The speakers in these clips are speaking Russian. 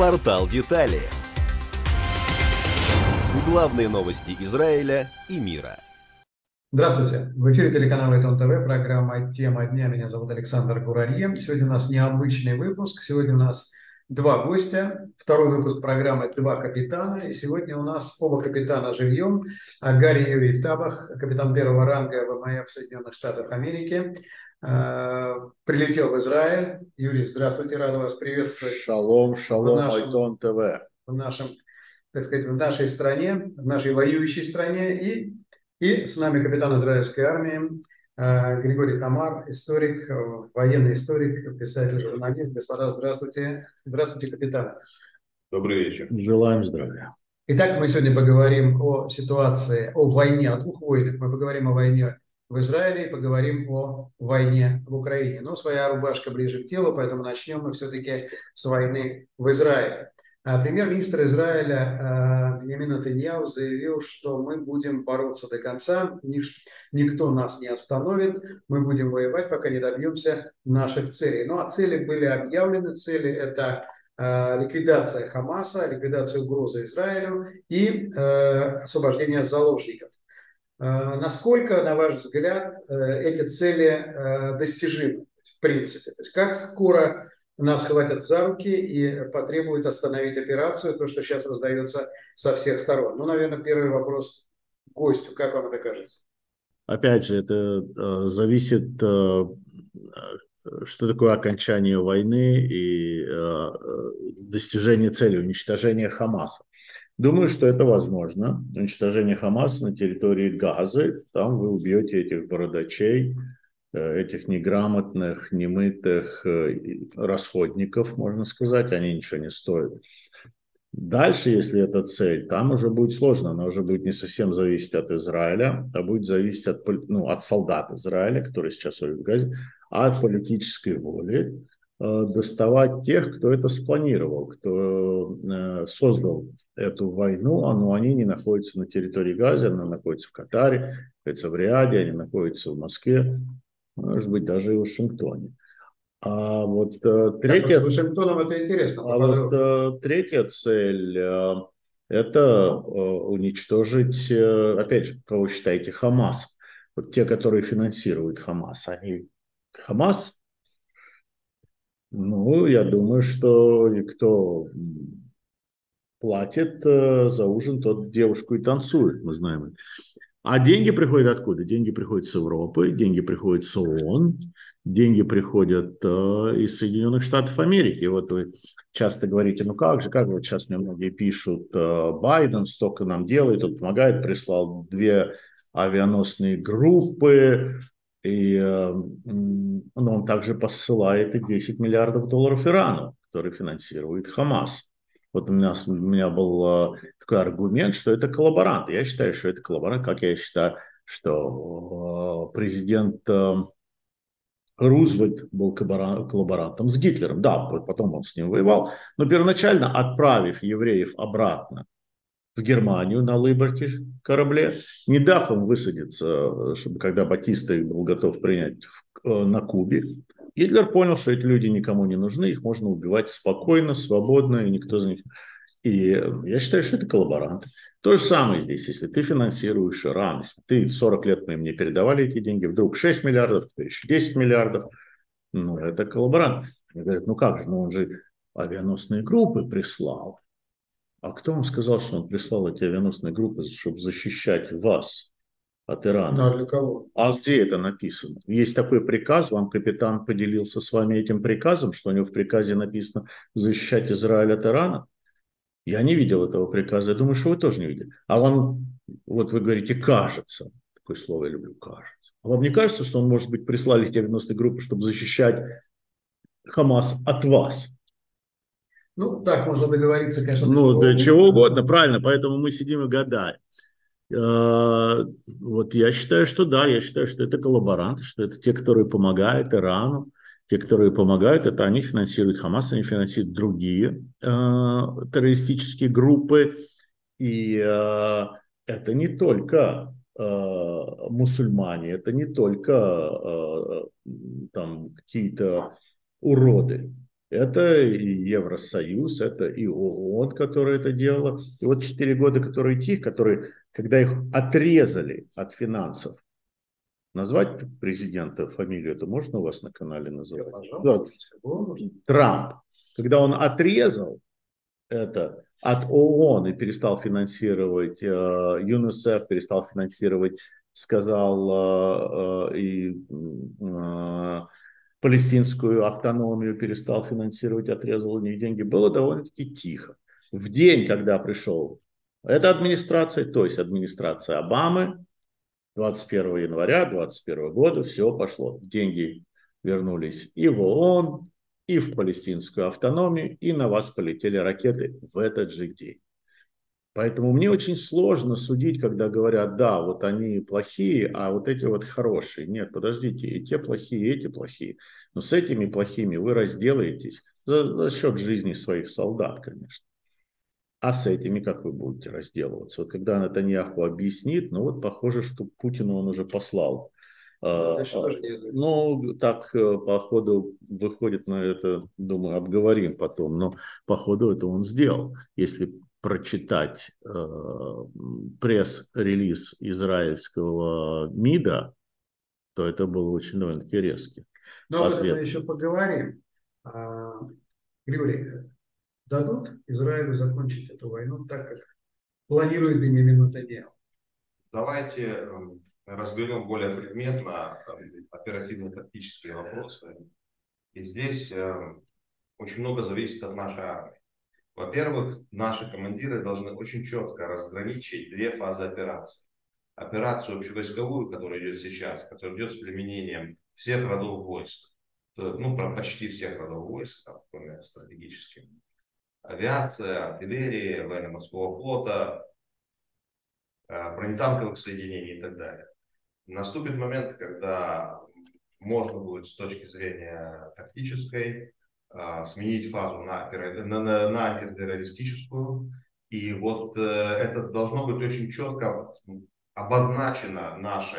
Портал Детали. Главные новости Израиля и мира. Здравствуйте. В эфире телеканала Айтон ТВ, программа «Тема дня». Меня зовут Александр Гурарье. Сегодня у нас необычный выпуск. Сегодня у нас два гостя. Второй выпуск программы «Два капитана». И сегодня у нас оба капитана живьем. Гарри Юрий Табах, капитан первого ранга ВМФ Соединенных Штатов Америки, прилетел в Израиль. Юрий, здравствуйте, рад вас приветствовать. Шалом, шалом, Айтон ТВ. В нашем, так сказать, в нашей стране, в нашей воюющей стране. И с нами капитан израильской армии Григорий Тамар, историк, военный историк, писатель, журналист. Господа, здравствуйте. Здравствуйте, капитан. Добрый вечер. Желаем здравия. Итак, мы сегодня поговорим о ситуации, о войне, о двух войнах. Мы поговорим о войне в Израиле и поговорим о войне в Украине. Но своя рубашка ближе к телу, поэтому начнем мы все-таки с войны в Израиле. Премьер-министр Израиля Биньямин Нетаньяху заявил, что мы будем бороться до конца, никто нас не остановит, мы будем воевать, пока не добьемся наших целей. Ну а цели были объявлены, цели это ликвидация Хамаса, ликвидация угрозы Израилю и освобождение заложников. Насколько, на ваш взгляд, эти цели достижимы в принципе? То есть как скоро нас хватят за руки и потребуют остановить операцию, то, что сейчас раздается со всех сторон? Ну, наверное, первый вопрос гостю. Как вам это кажется? Опять же, это зависит, что такое окончание войны и достижение цели, уничтожения Хамаса. Думаю, что это возможно. Уничтожение Хамаса на территории Газы. Там вы убьете этих бородачей, этих неграмотных, немытых расходников, можно сказать, они ничего не стоят. Дальше, если это цель, там уже будет сложно, она уже будет не совсем зависеть от Израиля, а будет зависеть от солдат Израиля, которые сейчас воюют в Газе, а от политической воли доставать тех, кто это спланировал, кто создал эту войну, но они не находятся на территории Газы, они находятся в Катаре, находятся в Риаде, они находятся в Москве, может быть, даже и в Вашингтоне. А вот третья, с Вашингтоном это интересно. Третья цель это уничтожить, опять же, кого считаете Хамас. Вот те, которые финансируют Хамас, они Хамас. Ну, я думаю, что кто платит за ужин, тот девушку и танцует, мы знаем это. А деньги приходят откуда? Деньги приходят с Европы, деньги приходят с ООН, деньги приходят из Соединенных Штатов Америки. Вот вы часто говорите, ну как же, вот сейчас мне многие пишут, Байден столько нам делает, он помогает, прислал 2 авианосные группы, и он также посылает и $10 миллиардов Ирану, который финансирует Хамас. Вот у меня был такой аргумент, что это коллаборант. Я считаю, что это коллаборант, как я считаю, что президент Рузвельт был коллаборантом с Гитлером. Да, потом он с ним воевал, но первоначально, отправив евреев обратно в Германию на Либерти корабле, не дав им высадиться, чтобы когда Батиста их был готов принять на Кубе, Гитлер понял, что эти люди никому не нужны, их можно убивать спокойно, свободно, и никто за них... И я считаю, что это коллаборант. То же самое здесь, если ты финансируешь Иран, если ты 40 лет мы им не передавали эти деньги, вдруг 6 миллиардов, теперь еще 10 миллиардов, ну, это коллаборант. Они говорят, ну как же, он же авианосные группы прислал. А кто вам сказал, что он прислал эти авианосные группы, чтобы защищать вас от Ирана? Ну, а для кого? А где это написано? Есть такой приказ, вам капитан поделился с вами этим приказом, что у него в приказе написано защищать Израиль от Ирана? Я не видел этого приказа, я думаю, что вы тоже не видели. А вам, вот вы говорите, кажется, такое слово я люблю, кажется. А вам не кажется, что он, может быть, прислали эти 90 группы, чтобы защищать Хамас от вас? Ну, так можно договориться, конечно. Ну, да чего угодно, правильно, поэтому мы сидим и гадаем. Вот я считаю, что да, я считаю, что это коллаборанты, что это те, которые помогают Ирану, те, которые помогают, это они финансируют Хамас, они финансируют другие террористические группы, и это не только мусульмане, это не только там какие-то уроды, Это и Евросоюз, это и ООН, которая это делала. И вот 4 года, которые тих, которые, когда их отрезали от финансов, назвать президента фамилию, это можно у вас на канале называть? Да. Трамп. Когда он отрезал это от ООН и перестал финансировать ЮНИСЕФ, перестал финансировать, сказал, и палестинскую автономию перестал финансировать, отрезал у них деньги, было довольно-таки тихо. В день, когда пришел эта администрация, то есть администрация Обамы, 21 января 2021 года все пошло. Деньги вернулись и в ООН, и в палестинскую автономию, и на вас полетели ракеты в этот же день. Поэтому мне очень сложно судить, когда говорят, да, вот они плохие, а вот эти вот хорошие. Нет, подождите, и те плохие, и эти плохие. Но с этими плохими вы разделаетесь за счет жизни своих солдат, конечно. А с этими как вы будете разделываться? Вот когда Нетаньяху объяснит, ну вот похоже, что Путину он уже послал. Ну, так по ходу выходит на это, думаю, обговорим потом, но по ходу это он сделал. Если прочитать пресс-релиз израильского МИДа, то это было очень довольно-таки резкий Но об ответ. этом мы еще поговорим. Григорий, дадут Израилю закончить эту войну так, как планирует Беньямин Нетаньяху? Давайте разберем более предметно оперативно-тактические вопросы. И здесь очень много зависит от нашей армии. Во-первых, наши командиры должны очень четко разграничить две фазы операции. Операцию общевойсковую, которая идет сейчас, которая идет с применением всех родов войск, ну, почти всех родов войск, кроме стратегических. Авиация, артиллерия, военно-морского флота, бронетанковых соединений и так далее. Наступит момент, когда можно будет с точки зрения тактической сменить фазу на антитеррористическую. И вот это должно быть очень четко обозначено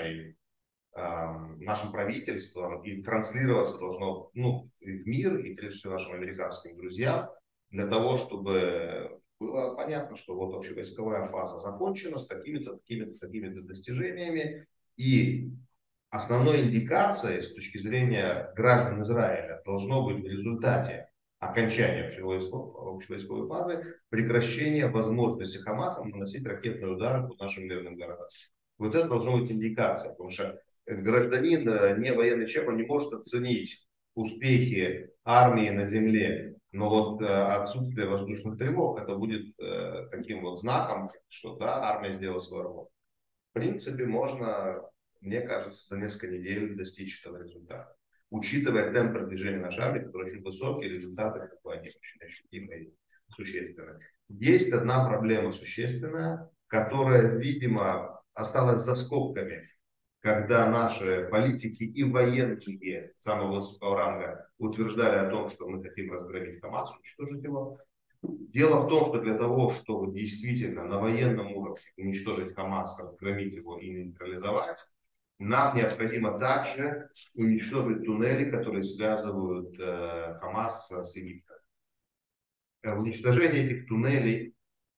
нашим правительством и транслироваться должно и в мир, и прежде всего нашим американским друзьям, для того, чтобы было понятно, что вот общевойсковая фаза закончена с такими-то, такими-то, такими-то достижениями. И основной индикацией с точки зрения граждан Израиля должно быть в результате окончания общевойсковой фазы прекращение возможности Хамаса наносить ракетные удары по нашим мирным городам. Вот это должно быть индикация, потому что гражданин, не военный человек, он не может оценить успехи армии на земле. Но вот отсутствие воздушных тревог, это будет таким вот знаком, что да, армия сделала свою работу. В принципе, можно, мне кажется, за несколько недель достичь этого результата. Учитывая темп продвижения нашей армии, который очень высокий, результаты, как бы, они очень ощутимые и существенные. Есть одна проблема существенная, которая, видимо, осталась за скобками, когда наши политики и военные самого высокого ранга утверждали о том, что мы хотим разгромить Хамас, уничтожить его. Дело в том, что для того, чтобы действительно на военном уровне уничтожить Хамас, разгромить его и нейтрализовать, нам необходимо также уничтожить туннели, которые связывают Хамас с Египтом. Уничтожение этих туннелей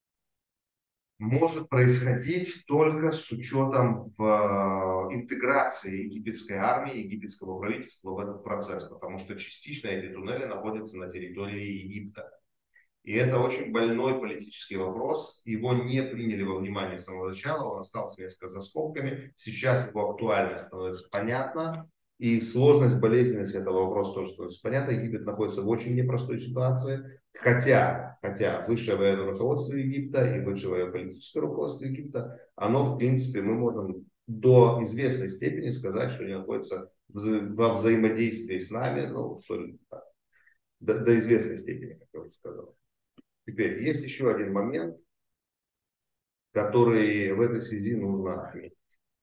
может происходить только с учетом интеграции египетской армии, египетского правительства в этот процесс, потому что частично эти туннели находятся на территории Египта. И это очень больной политический вопрос. Его не приняли во внимание с самого начала, он остался несколько за скобками. Сейчас его актуальность становится понятна. И сложность, болезненность этого вопроса тоже становится понятна. Египет находится в очень непростой ситуации. Хотя высшее военное руководство Египта и высшее военно-политическое руководство Египта, оно, в принципе, мы можем до известной степени сказать, что они находятся во взаимодействии с нами, до известной степени, как я уже сказал. Теперь есть еще один момент, который в этой связи нужно отметить.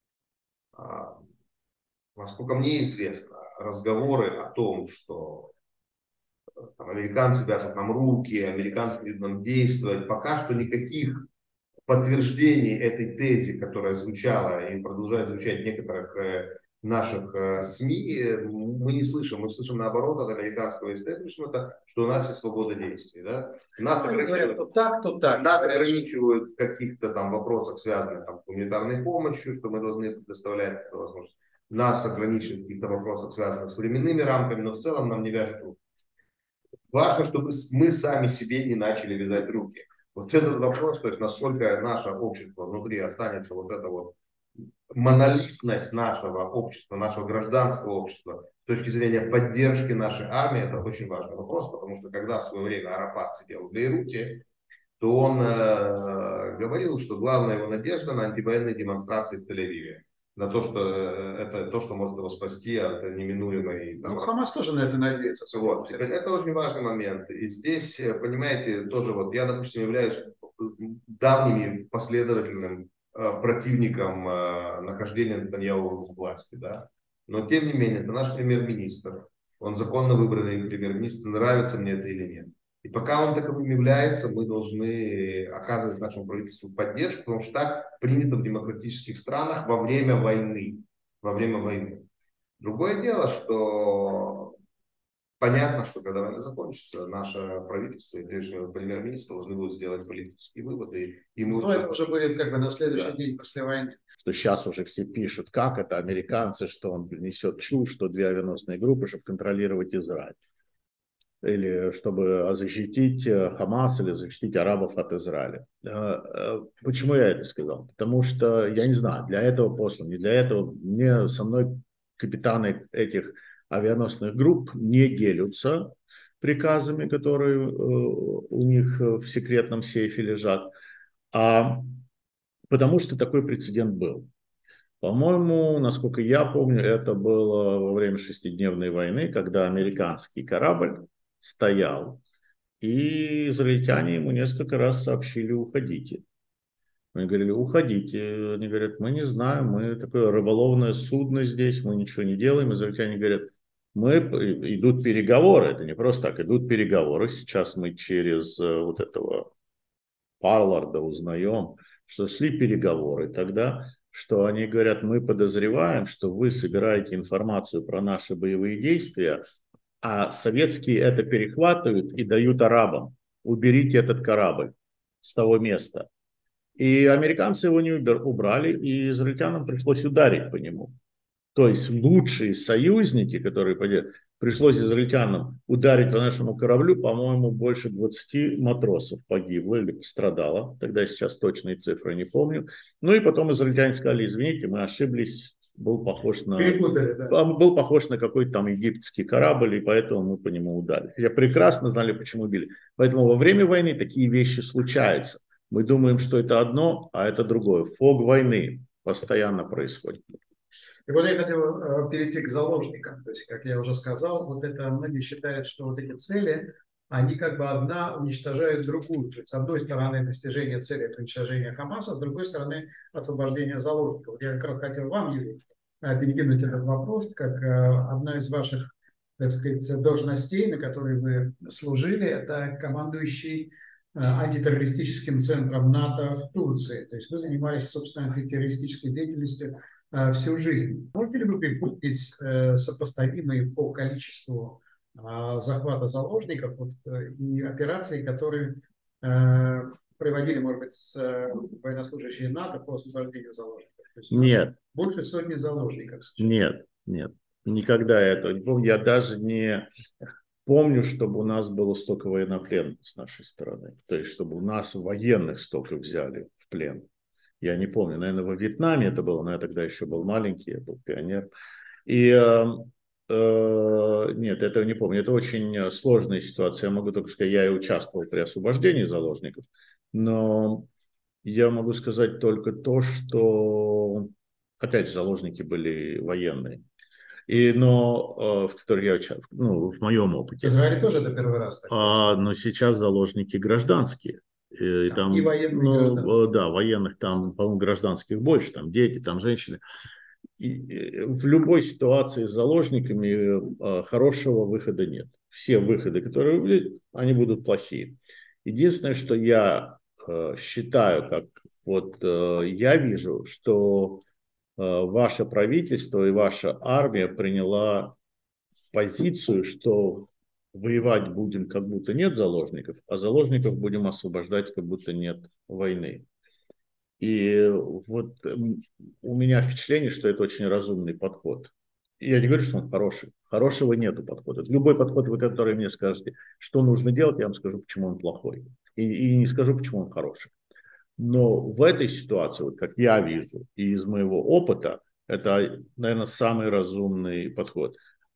Насколько мне известно, разговоры о том, что американцы вяжут нам руки, американцы будут нам действовать, пока что никаких подтверждений этой тезе, которая звучала и продолжает звучать в некоторых наших СМИ мы не слышим. Мы слышим наоборот от американского истеблишмента, что у нас есть свобода действий. Да? Нас Они говорят, ограничивают, то так. нас ограничивают в каких-то там вопросах, связанных там, с гуманитарной помощью, что мы должны предоставлять эту возможность. Нас ограничивают в каких-то вопросах, связанных с временными рамками, но в целом нам не вяжет руки. Важно, чтобы мы сами себе не начали вязать руки. Вот этот вопрос, то есть насколько наше общество внутри останется вот это вот монолитность нашего общества, нашего гражданского общества с точки зрения поддержки нашей армии, это очень важный вопрос, потому что когда в свое время Арафат сидел в Бейруте, то он говорил, что главная его надежда на антивоенные демонстрации в Тель-Авиве. На то, что это то, что может его спасти от неминуемой... Ну, Хамас тоже на это надеется. Вот. Это очень важный момент. И здесь, понимаете, тоже вот я, допустим, являюсь давним последовательным противником нахождения Нетаньяху в власти, да. Но тем не менее, это наш премьер-министр. Он законно выбранный премьер-министр, нравится мне это или нет. И пока он таковым является, мы должны оказывать нашему правительству поддержку, потому что так принято в демократических странах во время войны. Во время войны. Другое дело, что понятно, что когда война закончится, наше правительство и прежде всего премьер-министр должны будут сделать политические выводы. И мы это уже будет как бы на следующий день после войны. Что сейчас уже все пишут, как это американцы, что он несет чушь, что две авианосные группы, чтобы контролировать Израиль. Или чтобы защитить Хамас или защитить арабов от Израиля. Почему я это сказал? Потому что, я не знаю, для этого послан, не для этого. Со мной капитаны этих авианосных групп не делятся приказами, которые у них в секретном сейфе лежат, а потому что такой прецедент был. По-моему, насколько я помню, это было во время шестидневной войны, когда американский корабль стоял, и израильтяне ему несколько раз сообщили: уходите. Они говорили: уходите. Они говорят: мы не знаем, мы такое рыболовное судно здесь, мы ничего не делаем. Израильтяне говорят: идут переговоры, это не просто так, идут переговоры. Сейчас мы через вот этого Парларда узнаем, что шли переговоры тогда, что они говорят: мы подозреваем, что вы собираете информацию про наши боевые действия, а советские это перехватывают и дают арабам. Уберите этот корабль с того места. И американцы его не убрали, и израильтянам пришлось ударить по нему. То есть лучшие союзники, которые пришлось израильтянам ударить по нашему кораблю, по-моему, больше 20 матросов погибло или пострадало. Тогда я сейчас точные цифры не помню. Ну и потом израильтяне сказали: извините, мы ошиблись. Был похож на какой-то там египетский корабль, и поэтому мы по нему ударили. Я прекрасно знали, почему убили. Поэтому во время войны такие вещи случаются. Мы думаем, что это одно, а это другое. Фог войны постоянно происходит. И вот я хотел перейти к заложникам. То есть, как я уже сказал, вот это многие считают, что вот эти цели, они как бы одна уничтожают другую. То есть, с одной стороны, достижение цели – это уничтожение Хамаса, с другой стороны, освобождение заложников. Я как раз хотел вам, Юрий, перекинуть этот вопрос, как одна из ваших, так сказать, должностей, на которой вы служили, это командующий антитеррористическим центром НАТО в Турции. То есть вы занимались, собственно, антитеррористической деятельностью всю жизнь. Можете ли вы припомнить сопоставимые по количеству захвата заложников и операций, которые проводили, может быть, военнослужащие НАТО по освобождению заложников? То есть нет. Больше сотни заложников сейчас. Нет. Никогда этого не помню. Я даже не помню, чтобы у нас было столько военнопленных с нашей стороны. То есть, чтобы у нас военных столько взяли в плен. Я не помню. Наверное, во Вьетнаме это было, но я тогда еще был маленький, я был пионер. И нет, этого не помню. Это очень сложная ситуация. Я могу только сказать, я и участвовал при освобождении заложников. Но я могу сказать только то, что, опять же, заложники были военные. Но в которых я участвовал, в моем опыте. В Израиле тоже это первый раз. Но сейчас заложники гражданские. И военные гражданские. Да, военных там, по-моему, гражданских больше, там дети, там женщины. И в любой ситуации с заложниками хорошего выхода нет. Все выходы, которые были, они будут плохие. Единственное, что я считаю, как я вижу, что ваше правительство и ваша армия приняла позицию, что воевать будем, как будто нет заложников, а заложников будем освобождать, как будто нет войны. И вот у меня впечатление, что это очень разумный подход. Я не говорю, что он хороший. Хорошего нету подхода. Любой подход, вы который мне скажете, что нужно делать, я вам скажу, почему он плохой. И не скажу, почему он хороший. Но в этой ситуации, вот как я вижу, и из моего опыта, это, наверное, самый разумный подход.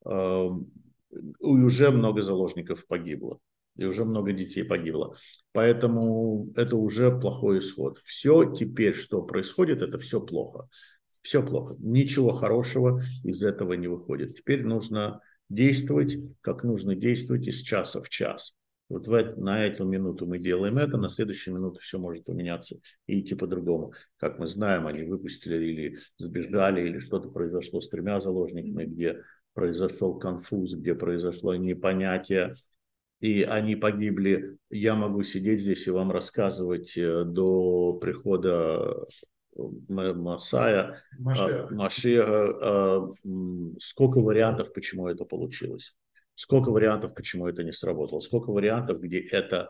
И уже много заложников погибло, и уже много детей погибло. Поэтому это уже плохой исход. Все теперь, что происходит, это все плохо. Все плохо. Ничего хорошего из этого не выходит. Теперь нужно действовать, как нужно действовать из часа в час. Вот на эту минуту мы делаем это, на следующую минуту все может поменяться и идти по-другому. Как мы знаем, они выпустили или сбежали, или что-то произошло с 3 заложниками, где произошел конфуз, где произошло непонятие, и они погибли. Я могу сидеть здесь и вам рассказывать до прихода Масая, Машеха, сколько вариантов, почему это получилось. Сколько вариантов, почему это не сработало. Сколько вариантов, где это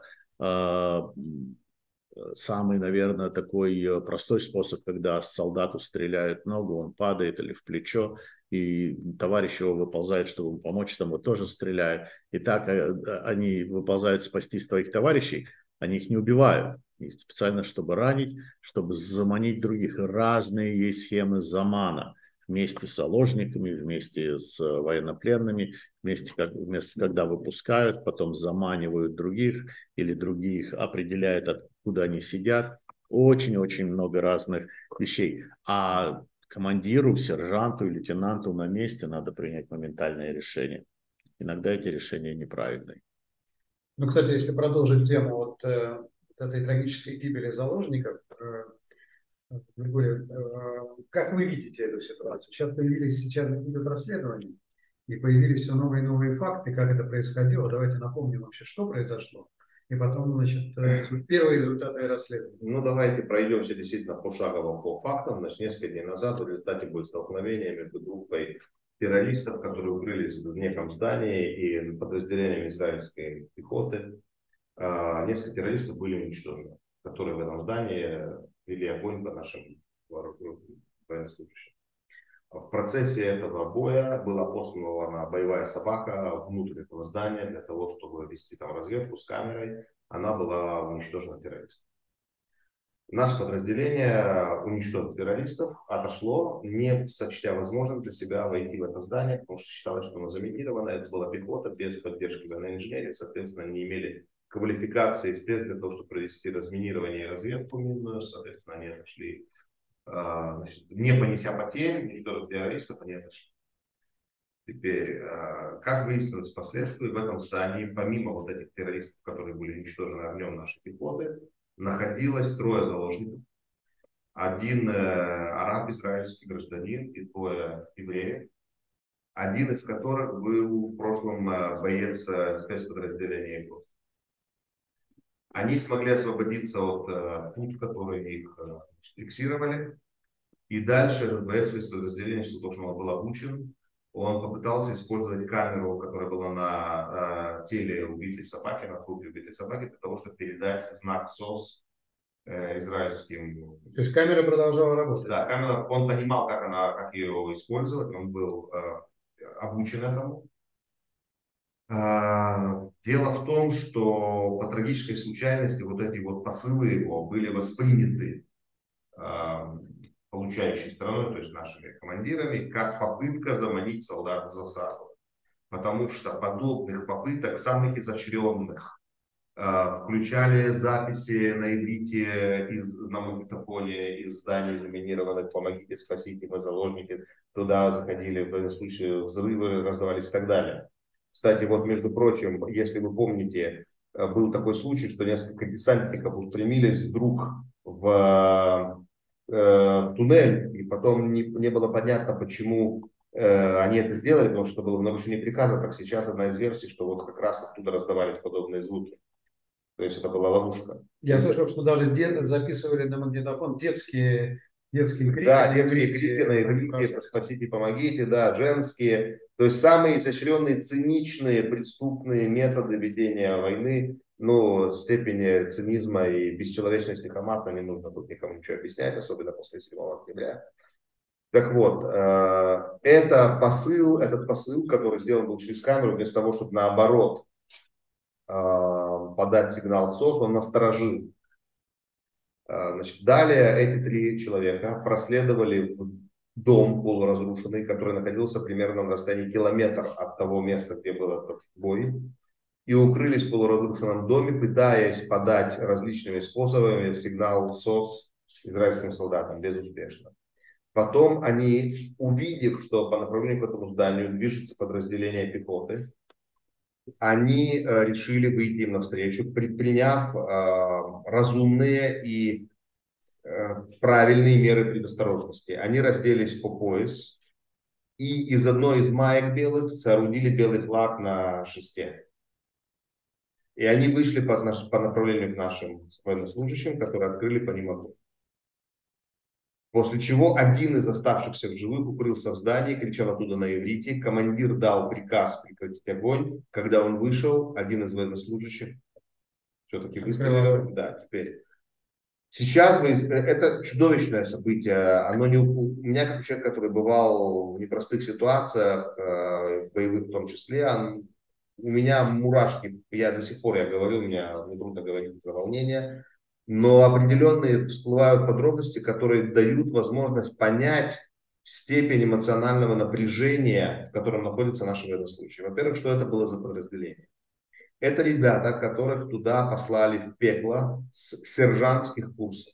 самый, наверное, такой простой способ, когда солдату стреляют в ногу, он падает или в плечо, и товарищ его выползает, чтобы ему помочь, там его тоже стреляют. И так они выползают спасти своих товарищей, они их не убивают. И специально, чтобы ранить, чтобы заманить других. Разные есть схемы замана. Вместе с заложниками, вместе с военнопленными, вместе, когда выпускают, потом заманивают других, или других определяют, откуда они сидят. Очень-очень много разных вещей. А командиру, сержанту и лейтенанту на месте надо принять моментальное решение. Иногда эти решения неправильные. Ну, кстати, если продолжить тему вот этой трагической гибели заложников, Григорий, как вы видите эту ситуацию? Сейчас идет расследование, и появились все новые и новые факты, как это происходило. Давайте напомним вообще, что произошло. И потом, значит, первые результаты расследования. Ну, давайте пройдемся действительно пошагово по фактам. Значит, несколько дней назад в результате будет столкновение между группой террористов, которые укрылись в неком здании, и подразделениями израильской пехоты. Несколько террористов были уничтожены, которые в этом здании вели огонь по нашим военнослужащим. В процессе этого боя была послана боевая собака внутрь этого здания для того, чтобы вести там разведку с камерой. Она была уничтожена террористами. Наше подразделение, уничтожив террористов, отошло, не сочтя возможным для себя войти в это здание, потому что считалось, что оно заминировано. Это была пехота без поддержки военной инженерии, соответственно, не имели квалификации и средств для того, чтобы провести разминирование и разведку минную. Соответственно, они отошли, значит, не понеся потерь, уничтожив террористов, они отошли. Теперь, как выяснилось впоследствии, в этом здании, помимо вот этих террористов, которые были уничтожены огнем нашей пехоты, находилось 3 заложников. Один араб, израильский гражданин, и 2 евреев. Один из которых был в прошлом боец спецподразделения ИГО. Они смогли освободиться от пут, которые их фиксировали. И дальше этот боец спецподразделения, потому что он был обучен, он попытался использовать камеру, которая была на теле убитой собаки, на трупе убитой собаки, для того, чтобы передать знак СОС израильским. То есть камера продолжала работать? Да, камера, он понимал, как ее использовать, он был обучен этому. Дело в том, что по трагической случайности вот эти вот посылы его были восприняты получающей стороной, то есть нашими командирами, как попытка заманить солдат в засаду. Потому что подобных попыток, самых изощренных, включали записи на иврите на магнитофоне из зданий заминированных, помогите, спасите, мы заложники, туда заходили, в этом случае взрывы раздавались и так далее. Кстати, вот между прочим, если вы помните, был такой случай, что несколько десантников устремились вдруг в туннель, и потом не было понятно, почему они это сделали, потому что было нарушение приказа. Так сейчас одна из версий, что вот как раз оттуда раздавались подобные звуки. То есть это была ловушка. Я слышал, что даже записывали на магнитофон детские Детские крики. Да, детские крики на иврите, спасите, помогите, да, женские. То есть самые изощренные, циничные, преступные методы ведения войны, ну, степени цинизма и бесчеловечности Хамаса не нужно тут никому ничего объяснять, особенно после 7 октября. Так вот, этот посыл, который сделан был через камеру, вместо того, чтобы наоборот подать сигнал СОС, он насторожил. Значит, далее эти 3 человека проследовали в дом полуразрушенный, который находился примерно на расстоянии километра от того места, где был этот бой, и укрылись в полуразрушенном доме, пытаясь подать различными способами сигнал СОС израильским солдатам, безуспешно. Потом они, увидев, что по направлению к этому зданию движется подразделение пехоты, они решили выйти им навстречу, предприняв разумные и правильные меры предосторожности. Они разделись по пояс и из одной из маек белых соорудили белый флаг на шесте. И они вышли по направлению к нашим военнослужащим, которые открыли по ним огонь. После чего один из оставшихся в живых укрылся в здании, кричал оттуда на иврите. Командир дал приказ прекратить огонь. Когда он вышел, один из военнослужащих все-таки выстрелил. Да, теперь. Сейчас это чудовищное событие. Оно не у меня, как человек, который бывал в непростых ситуациях, в боевых в том числе, у меня мурашки. Я до сих пор, я говорю, мне трудно говорить за волнение. Но определенные всплывают подробности, которые дают возможность понять степень эмоционального напряжения, в котором находятся наши военнослужащие. Во-первых, что это было за подразделение? Это ребята, которых туда послали в пекло с сержантских курсов.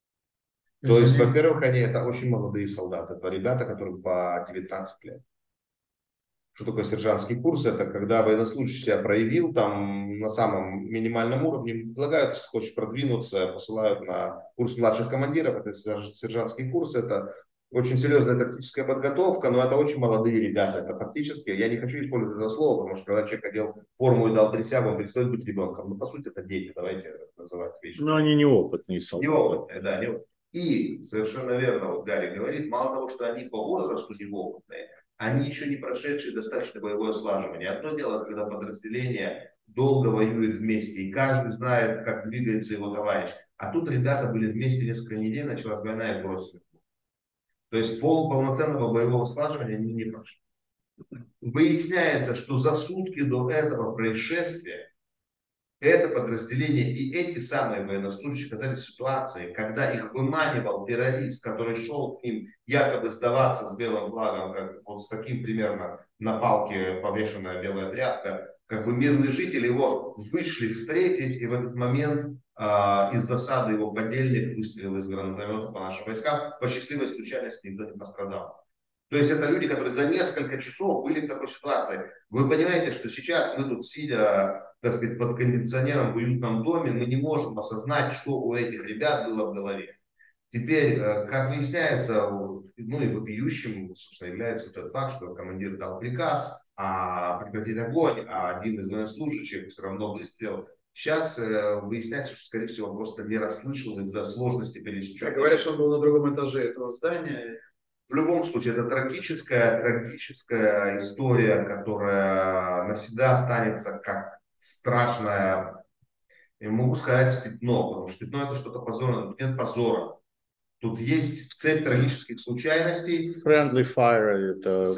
То есть, во-первых, это очень молодые солдаты. Это ребята, которым по 19 лет. Что такое сержантский курс? Это когда военнослужащий себя проявил там на самом минимальном уровне, предлагают, если хочешь продвинуться, посылают на курс младших командиров. Это сержантский курс, это очень серьезная тактическая подготовка, но это очень молодые ребята. Это фактически, я не хочу использовать это слово, потому что когда человек одел форму и дал присягу, он перестает быть ребенком. Но по сути это дети, давайте называть вещи. Но они неопытные солдаты. Неопытные, да, неопытные. И совершенно верно, вот Гарри говорит, мало того, что они по возрасту неопытные, они еще не прошедшие достаточно боевое слаживание. Одно дело, когда подразделение долго воюет вместе, и каждый знает, как двигается его товарищ. А тут ребята были вместе несколько недель, началась война и бросили. То есть полноценного боевого слаживания они не прошли. Выясняется, что за сутки до этого происшествия это подразделение и эти самые военнослужащие оказались в ситуации, когда их выманивал террорист, который шел к ним якобы сдаваться с белым флагом, как, вот с таким примерно на палке повешенная белая тряпка, как бы мирный житель его вышли встретить, и в этот момент из засады его подельник выстрелил из гранатомета по нашим войскам. По счастливой случайности никто не пострадал. То есть это люди, которые за несколько часов были в такой ситуации. Вы понимаете, что сейчас мы тут, сидя, так сказать, под кондиционером в уютном доме, мы не можем осознать, что у этих ребят было в голове. Теперь, как выясняется, ну и вопиющим, собственно, является тот факт, что командир дал приказ прекратить огонь, а один из военнослужащих все равно выстрелил. Сейчас выясняется, что, скорее всего, он просто не расслышал из-за сложности пересечения. Говорят, что он был на другом этаже этого здания. В любом случае, это трагическая история, которая навсегда останется как страшное, я могу сказать, пятно, потому что пятно — это что-то позорное, тут нет позора. Тут есть цепь трагических случайностей. Friendly fire, это...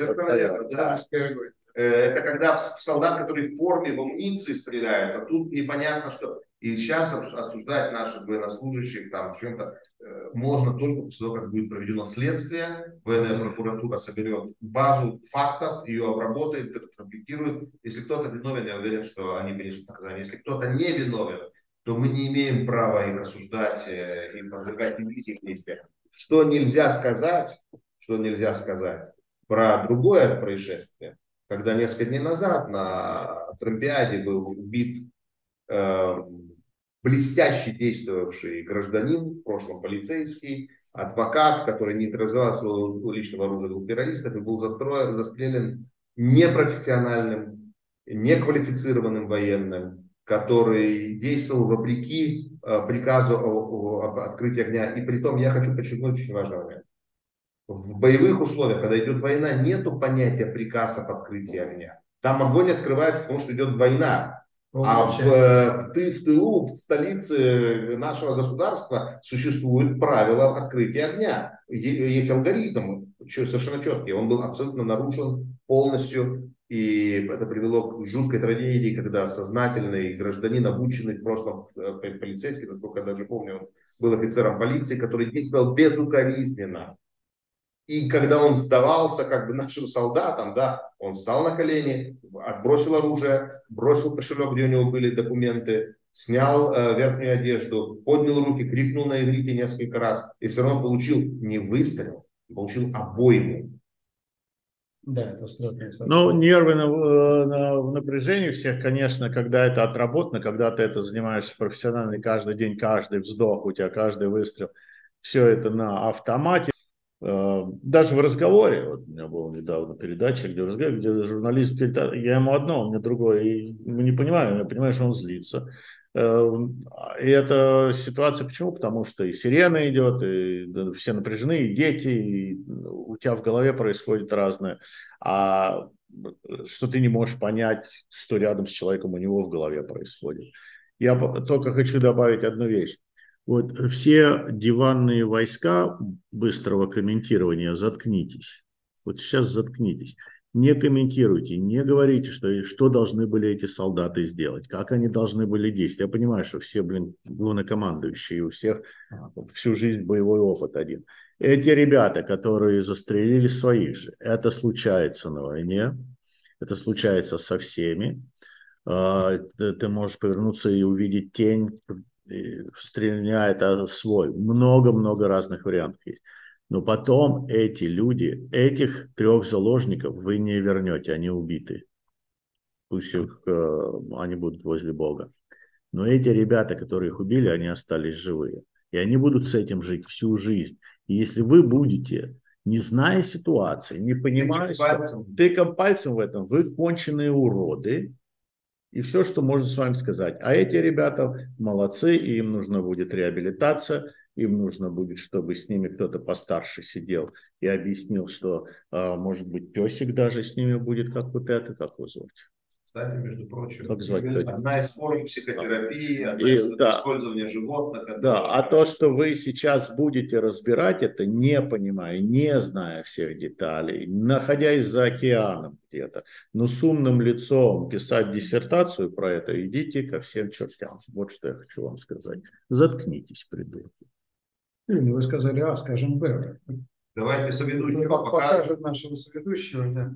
Это когда солдат, который в форме, в амуниции стреляет, а тут непонятно что. И сейчас осуждать наших военнослужащих там в чем-то можно только после того, как будет проведено следствие. Военная прокуратура соберет базу фактов, ее обработает, интерпретирует. Если кто-то виновен, я уверен, что они понесут наказание. Если кто-то не виновен, то мы не имеем права их осуждать и подвергать ревизии их действия. Что нельзя сказать про другое происшествие, когда несколько дней назад на Олимпиаде был убит блестящий действовавший гражданин, в прошлом полицейский, адвокат, который нейтрализовал своего личного оружия двух террористов и был застрелен непрофессиональным, неквалифицированным военным, который действовал вопреки приказу об открытии огня. И при том я хочу подчеркнуть очень важный момент. В боевых условиях, когда идет война, нету понятия приказа об открытии огня. Там огонь открывается, потому что идет война. А в тылу, в столице нашего государства существуют правила открытия огня. Есть алгоритм совершенно четкий. Он был абсолютно нарушен полностью. И это привело к жуткой трагедии, когда сознательный гражданин, обученный в прошлом полицейский, насколько я даже помню, он был офицером полиции, который действовал безукоризненно. И когда он сдавался как бы нашим солдатам, да, он встал на колени, отбросил оружие, бросил кошелек, где у него были документы, снял верхнюю одежду, поднял руки, крикнул на иврите несколько раз и все равно получил не выстрел, получил обойму. Да, это страшно. Ну, нервы в напряжении всех, конечно, когда это отработано, когда ты это занимаешься профессионально, и каждый день, каждый вздох, у тебя каждый выстрел, все это на автомате. Даже в разговоре, вот у меня была недавно передача, где журналист говорит, я ему одно, он мне другое, и мы не понимаем, я понимаю, что он злится. И эта ситуация почему? Потому что и сирена идет, и все напряжены, и дети, и у тебя в голове происходит разное. А что ты не можешь понять, что рядом с человеком у него в голове происходит. Я только хочу добавить одну вещь. Вот все диванные войска быстрого комментирования, заткнитесь. Вот сейчас заткнитесь. Не комментируйте, не говорите, что должны были эти солдаты сделать, как они должны были действовать. Я понимаю, что все, главнокомандующие, у всех всю жизнь боевой опыт один. Эти ребята, которые застрелили своих же, это случается на войне, это случается со всеми. Ты можешь повернуться и увидеть тень, стреляет свой. Много-много разных вариантов есть. Но потом эти люди, этих 3 заложников вы не вернете, они убиты. Пусть они будут возле Бога. Но эти ребята, которые их убили, они остались живые. И они будут с этим жить всю жизнь. И если вы будете, не зная ситуации, не понимая, тыком пальцем в этом, вы конченые уроды. И все, что можно с вами сказать. А эти ребята молодцы, и им нужна будет реабилитация, им нужно будет, чтобы с ними кто-то постарше сидел и объяснил, что, может быть, песик даже с ними будет, как вот это, как его звать? Кстати, между прочим, как звать, одна из форм психотерапии, одна из использования животных. Да, а то, что вы сейчас будете разбирать это, не понимая, не зная всех деталей, находясь за океаном где-то, но с умным лицом писать диссертацию про это, идите ко всем чертям. Вот что я хочу вам сказать. Заткнитесь, придурки. Вы сказали А, скажем Б. Давайте соведущего покажем нашего соведущего, да.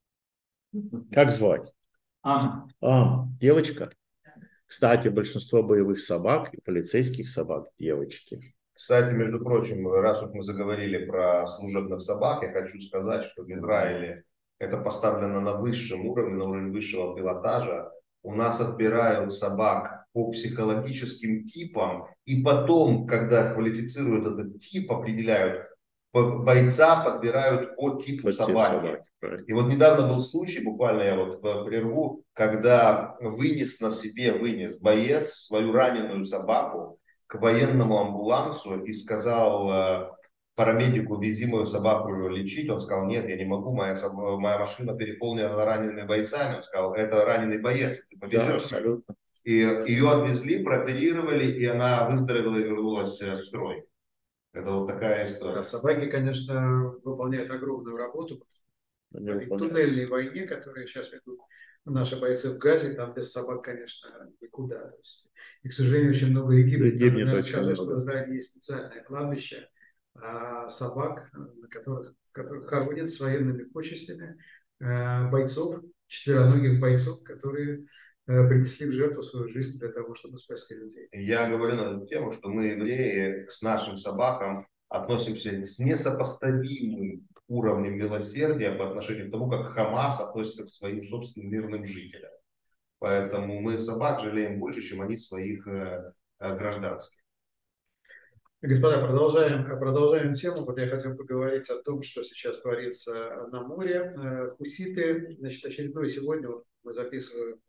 Как звать? Анна. Девочка. Кстати, большинство боевых собак и полицейских собак девочки. Кстати, между прочим, раз уж мы заговорили про служебных собак, я хочу сказать, что в Израиле это поставлено на высшем уровне, на уровне высшего пилотажа. У нас отбирают собак по психологическим типам, и потом, когда квалифицируют этот тип, определяют, бойца подбирают по типу собаки. И вот недавно был случай, буквально я вот прерву, когда вынес боец свою раненую собаку к военному амбулансу и сказал парамедику: вези мою собаку лечить. Он сказал: нет, я не могу, моя машина переполнена ранеными бойцами. Он сказал: это раненый боец, ты повезешь. Да, и ее отвезли, прооперировали, и она выздоровела и вернулась в строй. Это вот такая история. Собаки, конечно, выполняют огромную работу в туннельной войне, которые сейчас ведут наши бойцы в Газе. Там без собак, конечно, никуда. То есть, и, к сожалению, очень много египтян сказали, что в Израиле есть специальное кладбище собак, в которых хоронят с военными почестями бойцов, четвероногих бойцов, которые принесли в жертву свою жизнь для того, чтобы спасти людей. Я говорю на эту тему, что мы, евреи, к нашим собакам относимся с несопоставимым уровнем милосердия по отношению к тому, как Хамас относится к своим собственным мирным жителям. Поэтому мы собак жалеем больше, чем они своих гражданских. Господа, продолжаем тему. Вот я хотел поговорить о том, что сейчас творится на море. Хуситы, значит, очередной сегодня, вот мы записываем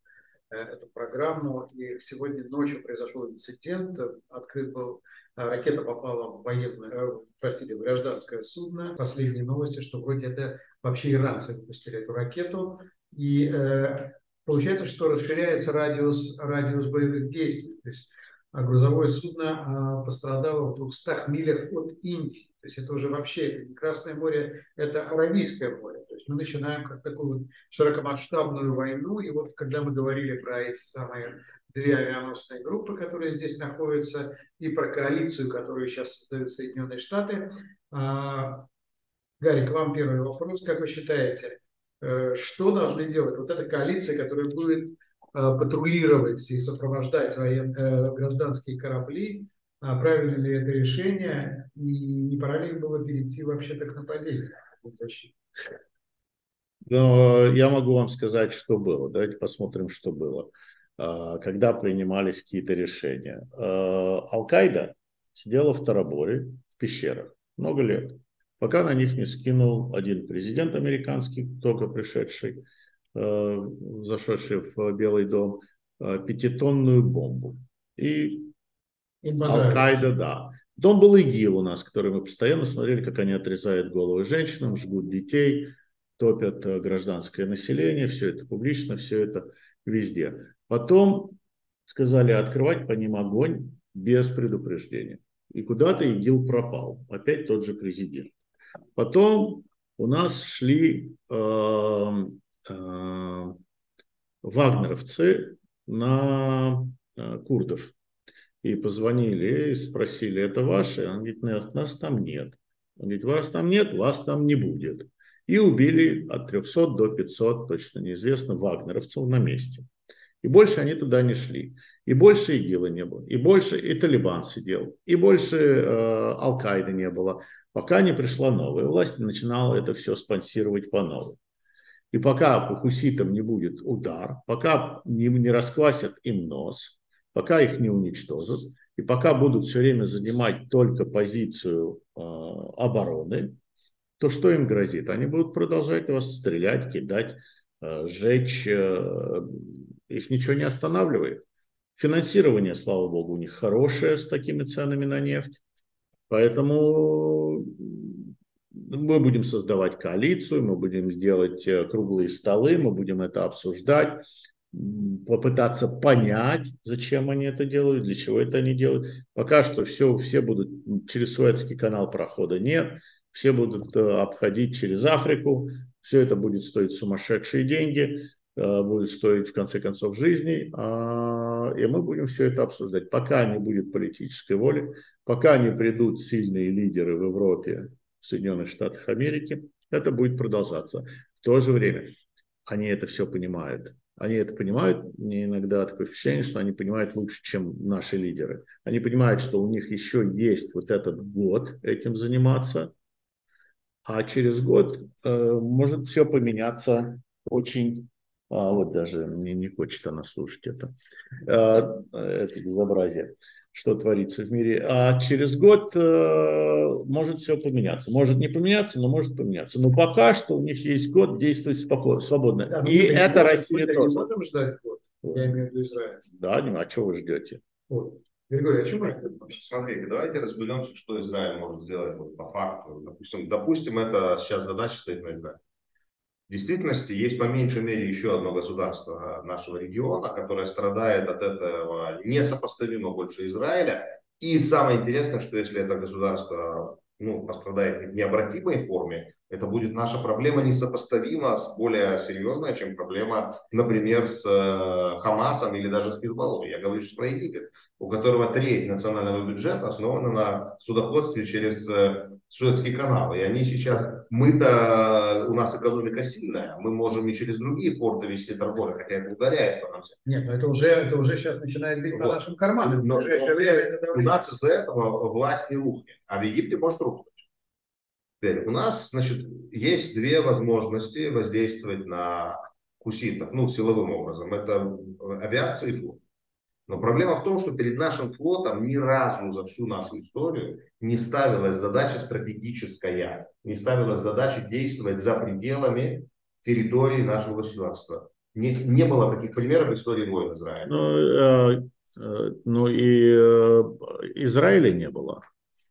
эту программу. И сегодня ночью произошел инцидент. Открыт был, ракета попала в в гражданское судно. Последние новости, что вроде это вообще иранцы выпустили эту ракету. И получается, что расширяется радиус боевых действий. То есть грузовое судно пострадало в 200 милях от Индии. То есть это уже вообще не Красное море, это Аравийское море. То есть мы начинаем как такую вот широкомасштабную войну. И вот когда мы говорили про эти самые две авианосные группы, которые здесь находятся, и про коалицию, которую сейчас создают Соединенные Штаты, Гарик, к вам первый вопрос. Как вы считаете, что должны делать вот эта коалиция, которая будет патрулировать и сопровождать гражданские корабли? Правильно ли это решение? И не пора ли было перейти вообще-то к нападению? Но я могу вам сказать, что было. Давайте посмотрим, что было. Когда принимались какие-то решения. Аль-Каида сидела в Тораборе, в пещерах, много лет, пока на них не скинул один президент американский, только пришедший, зашедший в Белый дом, 5-тонную бомбу. И Аль-Каида, да. Дом был ИГИЛ у нас, который мы постоянно смотрели, как они отрезают головы женщинам, жгут детей, топят гражданское население, все это публично, все это везде. Потом сказали открывать по ним огонь без предупреждения. И куда-то ИГИЛ пропал. Опять тот же президент. Потом у нас шли вагнеровцы на курдов. И позвонили, и спросили, это ваши? Он говорит, нас там нет. Он говорит, вас там нет, вас там не будет. И убили от 300 до 500, точно неизвестно, вагнеровцев на месте. И больше они туда не шли. И больше ИГИЛа не было. И больше и Талибан сидел. И больше Аль-Каиды не было. Пока не пришла новая власть и начинала это все спонсировать по новой. И пока по хуситам не будет удар, пока не расквасят им нос, пока их не уничтожат, и пока будут все время занимать только позицию обороны, то что им грозит? Они будут продолжать вас стрелять, кидать, сжечь. Их ничего не останавливает. Финансирование, слава богу, у них хорошее с такими ценами на нефть. Поэтому мы будем создавать коалицию, мы будем делать круглые столы, мы будем это обсуждать, попытаться понять, зачем они это делают, для чего это они делают. Пока что все будут через Суэцкий канал, прохода нет, все будут обходить через Африку, все это будет стоить сумасшедшие деньги, будет стоить в конце концов жизни, и мы будем все это обсуждать. Пока не будет политической воли, пока не придут сильные лидеры в Европе, в Соединенных Штатах Америки, это будет продолжаться. В то же время они это все понимают. Они это понимают, мне иногда такое впечатление, что они понимают лучше, чем наши лидеры. Они понимают, что у них еще есть вот этот год этим заниматься, а через год может все поменяться очень... вот даже не хочет она слушать это безобразие, что творится в мире. А через год может все поменяться. Может не поменяться, но может поменяться. Но пока что у них есть год действовать спокойно, свободно. Да, и это Россия тоже. Мы можем ждать год? Я имею в виду Израиль. Да, а что вы ждете? Вот. Григорий, о чем мы? Смотрите, давайте разберемся, что Израиль может сделать вот по факту. Допустим, это сейчас задача стоит на Израиле. В действительности есть по меньшей мере еще одно государство нашего региона, которое страдает от этого несопоставимо больше Израиля. И самое интересное, что если это государство пострадает в необратимой форме, это будет наша проблема несопоставима с более серьезной, чем проблема, например, с Хамасом или даже с Хизбаллой. Я говорю сейчас про Египет, у которого треть национального бюджета основана на судоходстве через Суэцкий канал. И они сейчас, у нас экономика сильная, мы можем и через другие порты вести торговлю, хотя это ударяет по нам всем. Нет, но это уже сейчас начинает бить по нашим карманам. Но у нас из-за этого власть не рухнет, а в Египте может рухнуть. Теперь у нас, есть две возможности воздействовать на хуситов, силовым образом. Это авиация и флот. Но проблема в том, что перед нашим флотом ни разу за всю нашу историю не ставилась задача стратегическая, не ставилась задача действовать за пределами территории нашего государства. Не было таких примеров в истории войн Израиля. Ну и Израиля не было.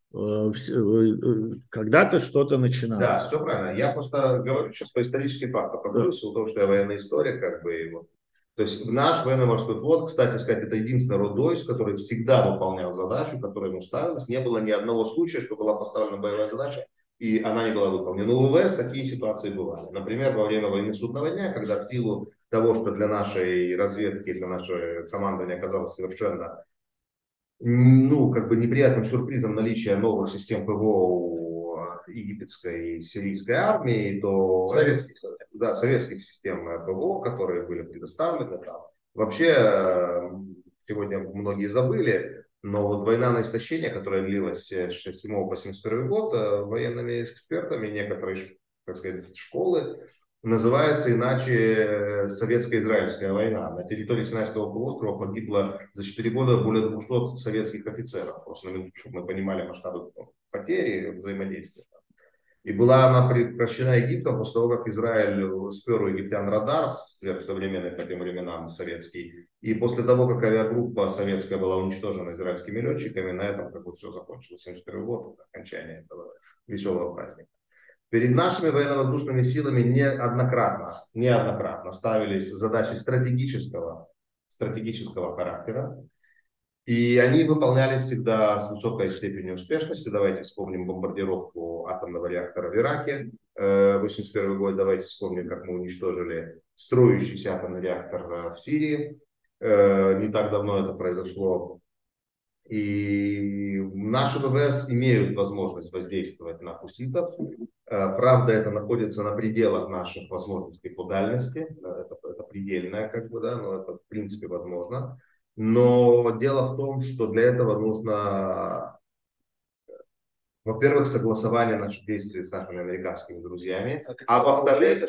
Когда-то что-то Да, начиналось. все правильно. Я просто говорю сейчас по историческим фактам. Поговорюсь о том, что я военный историк, как бы его. То есть наш военно-морской флот, кстати сказать, это единственный род войск, который всегда выполнял задачу, которая ему ставилась. Не было ни одного случая, что была поставлена боевая задача, и она не была выполнена. Но у ВВС такие ситуации бывали. Например, во время войны Судного дня, когда в силу того, что для нашей разведки, для нашей командования оказалось совершенно как бы неприятным сюрпризом наличие новых систем ПВО у египетской и сирийской армии, то советских систем ПВО, которые были предоставлены там. Вообще, сегодня многие забыли, но вот война на истощение, которая длилась с 67 по 71 год, военными экспертами некоторые, так сказать, школы называется иначе советско-израильская война. На территории Синайского полуострова погибло за 4 года более 200 советских офицеров. Просто чтобы мы понимали масштабы потери взаимодействия. И была она прекращена Египтом после того, как Израиль спер у египтян радар, сверхсовременный по тем временам советский. И после того, как авиагруппа советская была уничтожена израильскими летчиками, на этом как бы все закончилось. 71 год, окончание этого веселого праздника. Перед нашими военно-воздушными силами неоднократно ставились задачи стратегического характера. И они выполнялись всегда с высокой степенью успешности. Давайте вспомним бомбардировку атомного реактора в Ираке, 1981 год. Давайте вспомним, как мы уничтожили строящийся атомный реактор в Сирии. Не так давно это произошло. И наши ВВС имеют возможность воздействовать на хуситов. Правда, это находится на пределах наших возможностей по дальности. Это предельное, как бы, да, но это в принципе возможно. Но дело в том, что для этого нужно, во-первых, согласование наших действий с нашими американскими друзьями, а во-вторых,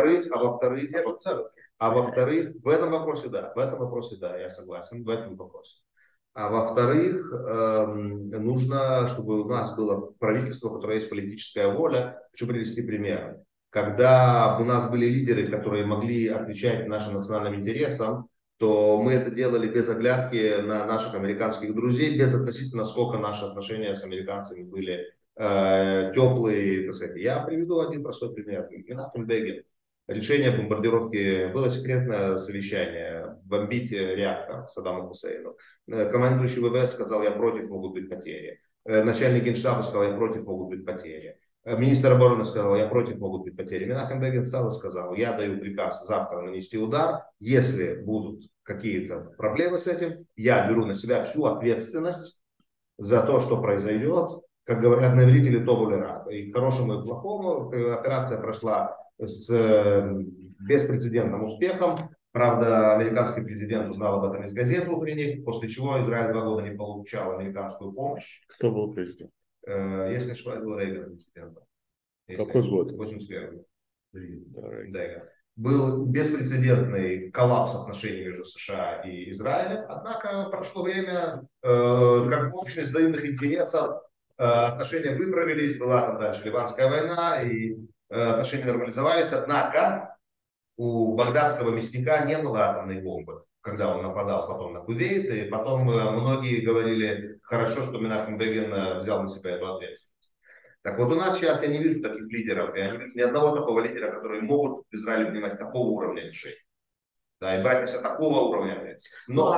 в этом вопросе да, я согласен, в этом вопросе. А во-вторых, нужно, чтобы у нас было правительство, у которого есть политическая воля. Хочу привести пример. Когда у нас были лидеры, которые могли отвечать нашим национальным интересам, то мы это делали без оглядки на наших американских друзей, без относительно сколько наши отношения с американцами были теплые. Так сказать. Я приведу один простой пример. Менахем Бегин. Решение бомбардировки, было секретное совещание, бомбить реактор Саддаму Хусейну. Командующий ВВС сказал, я против, могут быть потери. Начальник Генштаба сказал, я против, могут быть потери. Министр обороны сказал, я против, могут быть потери. Менахем Бегин встал и сказал, я даю приказ завтра нанести удар. Если будут какие-то проблемы с этим, я беру на себя всю ответственность за то, что произойдет. Как говорят на иврите, литову лира. И к хорошему, и к плохому. Операция прошла с беспрецедентным успехом. Правда, американский президент узнал об этом из газет утренних, после чего Израиль 2 года не получал американскую помощь. Кто был президент? Если не ошибаюсь, был Рейган президентом. Какой год? 81. Да, был беспрецедентный коллапс отношений между США и Израилем. Однако прошло время, как общность взаимных интересов, отношения выправились, была там дальше Ливанская война, и отношения нормализовались. Однако у багдадского мясника не было атомной бомбы, когда он нападал потом на Кувейт, и потом многие говорили, хорошо, что Менахем Бегин взял на себя эту ответственность. Так вот, у нас сейчас, я не вижу таких лидеров, я не вижу ни одного такого лидера, которые могут в Израиле принимать такого уровня решений. Да, и брать на себя такого уровня ответственности. Но,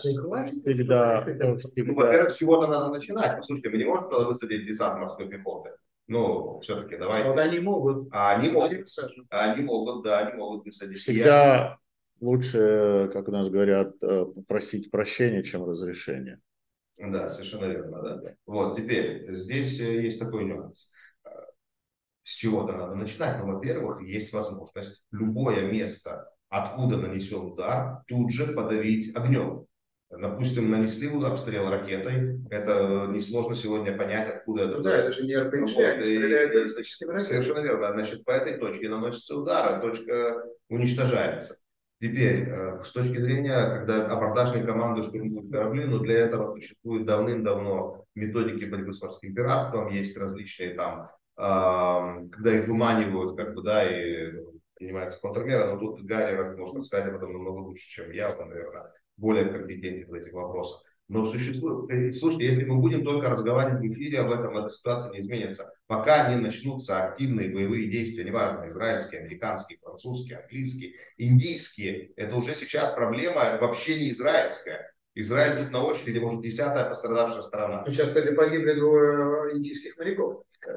во-первых, с чего-то надо начинать. Послушайте, мы не можем туда высадить десант морской пехоты. Ну, все-таки давайте. Вот они могут. Они могут высадить. Всегда лучше, как у нас говорят, попросить прощения, чем разрешения. Да, совершенно верно. Да. Вот, теперь, здесь есть такой нюанс. С чего-то надо начинать. Но, во-первых, есть возможность любое место, откуда нанесен удар, тут же подавить огнем. Допустим, нанесли удар, обстрел ракетой. Это несложно сегодня понять, откуда это. Да, это же не РПГ, они стреляют баллистическими ракетами. Совершенно верно. Значит, по этой точке наносится удар, а точка уничтожается. Теперь, с точки зрения, когда абордажные команды штурмуют корабли, но для этого существуют давным-давно методики борьбы с морским пиратством, есть различные там, когда их выманивают, как бы, да, и принимается контрмера, но тут Гарри может рассказать об этом намного лучше, чем я, он, наверное, более компетентен в этих вопросах. Но существует, слушайте, если мы будем только разговаривать в эфире об этом, эта ситуация не изменится. Пока не начнутся активные боевые действия, неважно, израильские, американские, французские, английские, индийские, это уже сейчас проблема вообще не израильская. Израиль тут на очереди, может, 10-я пострадавшая сторона. Сейчас, кстати, погибли 2 индийских моряков.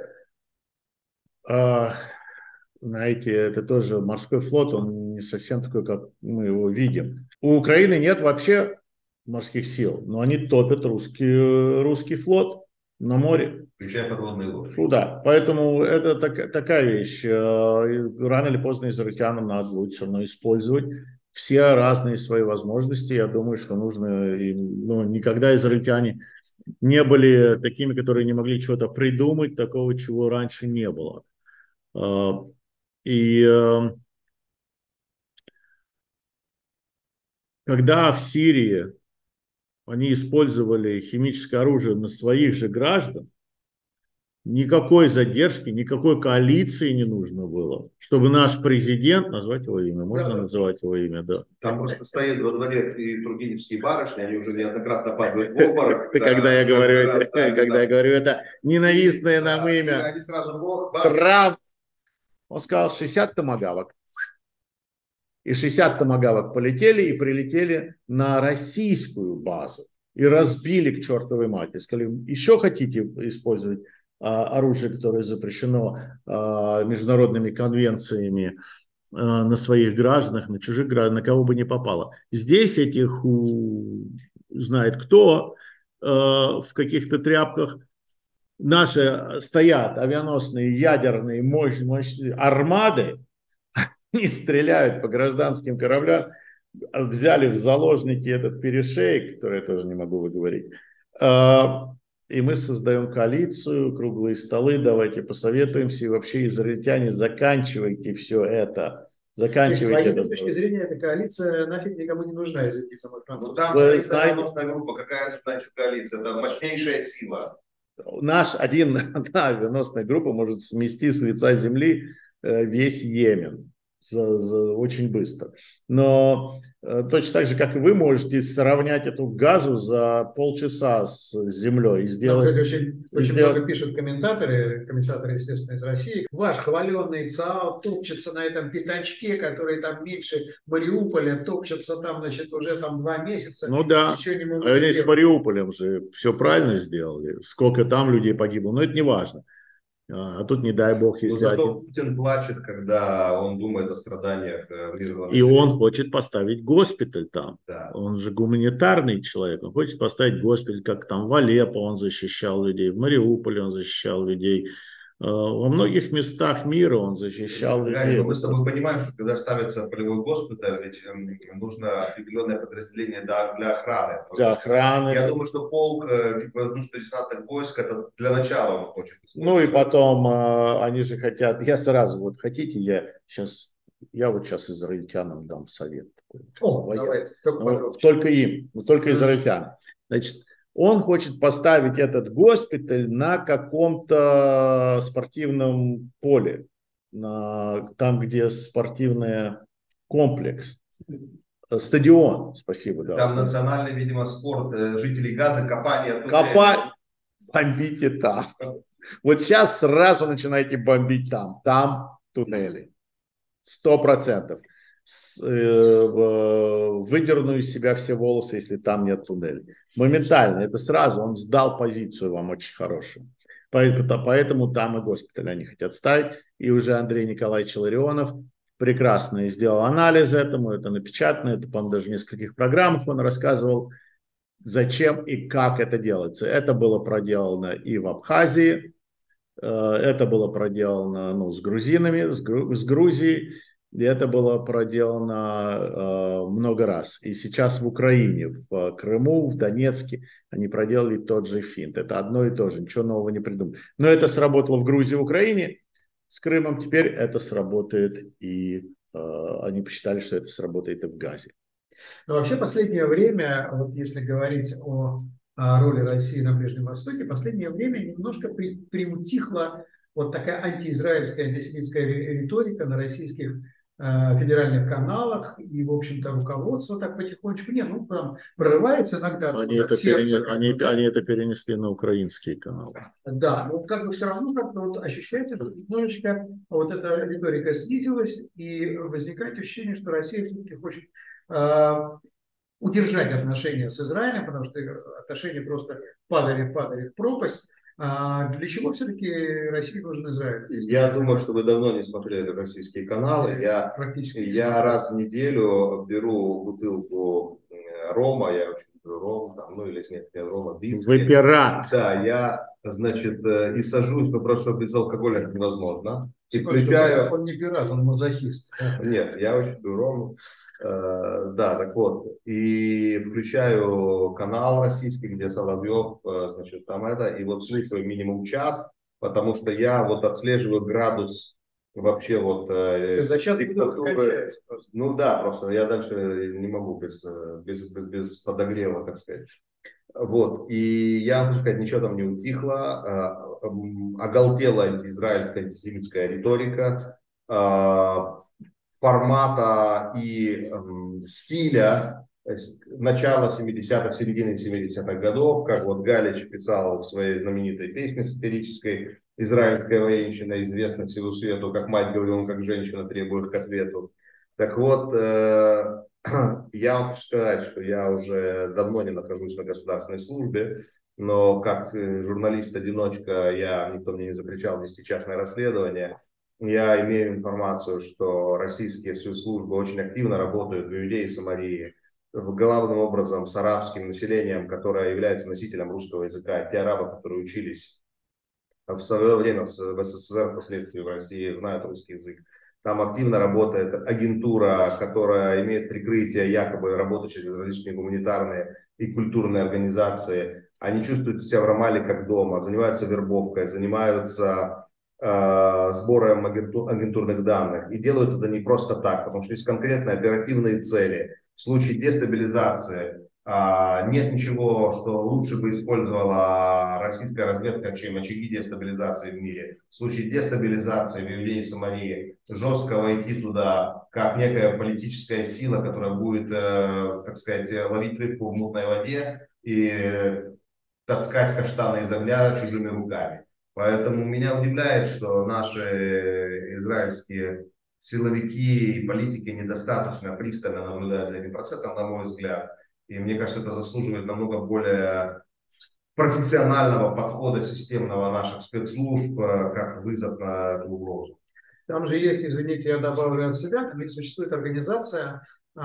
Знаете, это тоже морской флот, он не совсем такой, как мы его видим. У Украины нет вообще морских сил, но они топят русский флот на море. Включая подводные лодки. Ну да, поэтому это такая вещь. Рано или поздно израильтянам надо будет все равно использовать все разные свои возможности. Я думаю, что нужно, никогда израильтяне не были такими, которые не могли чего-то придумать, такого, чего раньше не было. И когда в Сирии они использовали химическое оружие на своих же граждан, никакой задержки, никакой коалиции не нужно было, чтобы наш президент, назвать его имя, можно называть его имя, да. Там просто стоят во дворе и тургеневские барышни, они уже неоднократно падают в обморок. Когда я говорю это ненавистное нам имя, они сразу Трамп, он сказал 60 томагавок. И 60 томагавок полетели и прилетели на российскую базу. И разбили к чертовой матери. Сказали, еще хотите использовать оружие, которое запрещено международными конвенциями на своих гражданах, на чужих гражданах, на кого бы ни попало. Здесь этих знает кто в каких-то тряпках. Наши стоят авианосные ядерные мощные армады, они стреляют по гражданским кораблям, взяли в заложники этот перешейк, который я тоже не могу выговорить, и мы создаем коалицию, круглые столы, давайте посоветуемся, и вообще, израильтяне, заканчивайте все это. Заканчивайте это. С точки зрения, эта коалиция нафиг никому не нужна, извините за мой француз. Там стоит авианосная группа, какая значит коалиция, это мощнейшая сила. Одна авианосная группа может смести с лица земли весь Йемен очень быстро. Но точно так же, как и вы можете сравнять эту газу за полчаса с землей и сделать... Очень много пишут комментаторы, естественно, из России. Ваш хваленый ЦАО топчется на этом пятачке, который там меньше Мариуполя, топчется там, значит, уже там 2 месяца. Ну да, не могут они с Мариуполем же все правильно сделали. Сколько там людей погибло, но это не важно. А тут, не дай бог, если зато Путин плачет, когда он думает о страданиях мирного населения. И он хочет поставить госпиталь там. Да. Он же гуманитарный человек. Он хочет поставить госпиталь, как там в Алеппо он защищал людей, в Мариуполе он защищал людей. Во многих местах мира он защищал людей. Мы с тобой понимаем, что когда ставится полевой госпиталь, ведь нужно определенное подразделение для охраны. Для охраны. Я думаю, что полк, типа 110-х войск, это для начала он хочет использовать. Ну и потом они же хотят, я сразу, вот хотите, я вот сейчас израильтянам дам совет. Давайте, только им, только израильтянам. Значит, он хочет поставить этот госпиталь на каком-то спортивном поле, там, где спортивный комплекс, стадион, спасибо. Там национальный, видимо, спорт жителей Газа, копание. Бомбите там. Вот сейчас сразу начинайте бомбить там. Там туннели. 100%. Выдерну из себя все волосы, если там нет туннелей. Моментально, это сразу, он сдал позицию вам очень хорошую. Поэтому там и госпиталь они хотят ставить. И уже Андрей Николаевич Илларионов прекрасно сделал анализ этому, это напечатано, это, по-моему, даже в нескольких программах он рассказывал, зачем и как это делается. Это было проделано и в Абхазии, это было проделано с грузинами, с Грузией. И это было проделано много раз. И сейчас в Украине, в Крыму, в Донецке они проделали тот же финт. Это одно и то же, ничего нового не придумали. Но это сработало в Грузии и Украине. С Крымом теперь это сработает, и они посчитали, что это сработает и в Газе. Но вообще последнее время, вот если говорить о роли России на Ближнем Востоке, последнее время немножко приутихла вот такая антиизраильская, антисемитская риторика на российских федеральных каналах, и, в общем-то, руководство так потихонечку, не, ну, там прорывается иногда Они от это, сердца, как бы, да. они это перенесли на украинские каналы. Да, но как бы все равно как-то вот ощущается, что немножечко вот эта риторика снизилась, и возникает ощущение, что Россия все-таки хочет удержать отношения с Израилем, потому что отношения просто падали в пропасть. Для чего все-таки Россия должен Израиль? Я думаю, что вы давно не смотрели российские каналы. Практически. Я раз в неделю беру бутылку рома, я очень люблю ром, там, ну или нет, не рома, виски. Вы пират. Да, я, значит, и сажусь, но просто без алкоголя это невозможно. И Секундочку, включаю... он не пират, он мазохист. Нет, я очень люблю ром. Да, так вот. И включаю канал российский, где Соловьев, значит, там это, и вот слушаю минимум час, потому что я вот отслеживаю градус вообще вот диктатуры. Ну да, просто я дальше не могу без подогрева, так сказать. Вот, и я хочу сказать, ничего там не утихло, оголтела антиизраильская, антисемитская риторика, формата и стиля начала 70-х, середины 70-х годов, как вот Галич писал в своей знаменитой песне сатирической «Израильская военщина», известна всему свету, как мать говорила, как женщина требует к ответу. Так вот, я вам хочу сказать, что я уже давно не нахожусь на государственной службе, но как журналист-одиночка никто мне не запрещал вести частное расследование. Я имею информацию, что российские спецслужбы очень активно работают в Иудее и Самарии, главным образом с арабским населением, которое является носителем русского языка. Те арабы, которые учились в свое время в СССР, впоследствии в России, знают русский язык. Там активно работает агентура, которая имеет прикрытие, якобы работает через различные гуманитарные и культурные организации. Они чувствуют себя в Рамале как дома, занимаются вербовкой, занимаются сбором агентурных данных. И делают это не просто так, потому что есть конкретные оперативные цели. В случае дестабилизации нет ничего, что лучше бы использовала российская разведка, чем очаги дестабилизации в мире. В случае дестабилизации в Иудее и Самарии жестко войти туда, как некая политическая сила, которая будет, так сказать, ловить рыбку в мутной воде и таскать каштаны из огня чужими руками. Поэтому меня удивляет, что наши израильские силовики и политики недостаточно пристально наблюдают за этим процессом, на мой взгляд. И мне кажется, это заслуживает намного более профессионального подхода системного наших спецслужб, как вызов на эту угрозу. Там же есть, извините, я добавлю от себя, там существует организация